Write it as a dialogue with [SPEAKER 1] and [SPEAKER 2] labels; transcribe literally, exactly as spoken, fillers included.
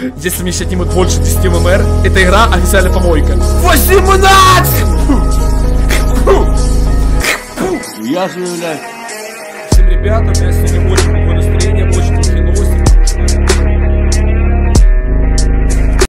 [SPEAKER 1] Если мне сейчас отнимут больше десяти ММР, эта игра официально помойка. восемнадцать!
[SPEAKER 2] Я заявляю.
[SPEAKER 1] Всем ребята, у меня сегодня очень